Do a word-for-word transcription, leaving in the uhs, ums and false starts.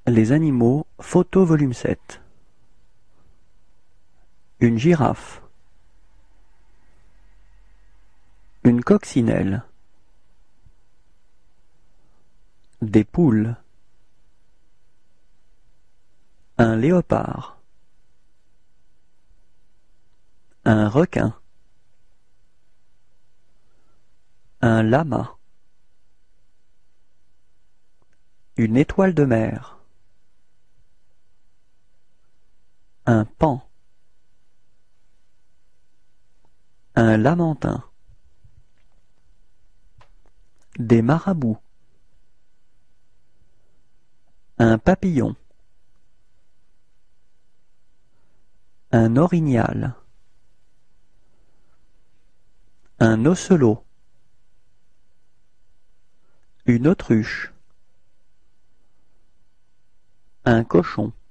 Les animaux, photo volume sept. Une girafe. Une coccinelle. Des poules. Un léopard. Un requin. Un lama. Une étoile de mer. Un paon. Un lamantin. Des marabouts. Un papillon. Un orignal. Un ocelot. Une autruche. Un cochon.